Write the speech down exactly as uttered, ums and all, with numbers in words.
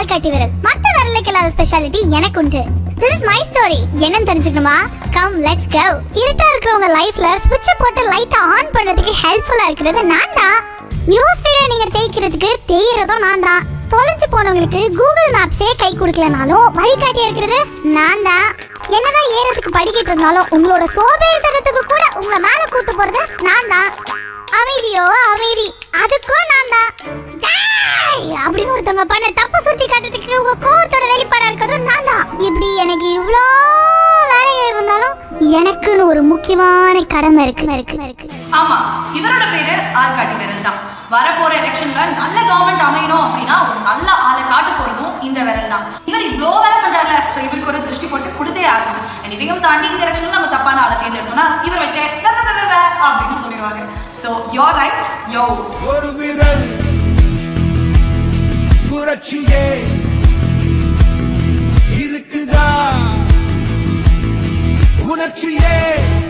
ஆள்காட்டி விரல். மத்த விரலுக்கு இல்லாத ஸ்பெஷாலிட்டி எனக்கு உண்டு. This is my story. என்னன்னு தெரிஞ்சுக்கணுமா? Come, let's go. இருட்டா இருக்கிறவங்க லைஃப்ல ஸ்விட்சை போட்டு லைட்டை ஆன் பண்றதுக்கு ஹெல்ப்ஃபுல்லா இருக்கிறது நான் தான். நியூஸ் ஃபீடை நீங்க தேய்க்கிறதுக்கு தேய்றதும் நான் தான். தொலைஞ்சு போனவங்களுக்கு கூகுள் மேப்ஸே கை கொடுக்கலனாலும் வழிகாட்டி இருக்கிறது நான் தான். என்னதான் ஏறதுக்கு படிக்கிட்டு இருந்தாலும் உங்களோட சோம்பேறித்தனத்துக்கு கூட உங்களை மேல கூட்டு போறது நான் தான். அமைதியோ அமைதி, அதுக்கும் நான் தான். அப்படின்னு ஒருத்தவங்க பண்ண தப்ப சுட்டி காட்டுறதுக்கு உங்க கோவத்தோட வெளிப்பாடா இருக்கிறது நான் தான். இப்படி எனக்கு இவ்வளோ வேலைகள் இருந்தாலும் எனக்குன்னு ஒரு முக்கியமான கடமை இருக்கு இருக்கு இருக்கு ஆமா, இவரோட பேரு ஆள்காட்டி விரல் தான். வரப்போற எலெக்ஷன்ல நல்ல கவர்மெண்ட் அமையணும் அப்படின்னா ஒரு நல்ல ஆளை காட்டு போறதும் இந்த விரல் தான். இவர் இவ்வளோ வேலை பண்றாங்க, ஸோ இவருக்கு ஒரு திருஷ்டி போட்டு கொடுத்தே ஆகணும். இதையும் தாண்டி இந்த எலெக்ஷன்ல நம்ம தப்பான ஆளை தேர்ந்தெடுத்தோம்னா இவர் வச்சே அப்படின்னு சொல்லிடுவாங்க. ஸோ யோர் ரைட், யோ ஒரு விரல் புரட்சியே இருக்குதா உணர்ச்சியே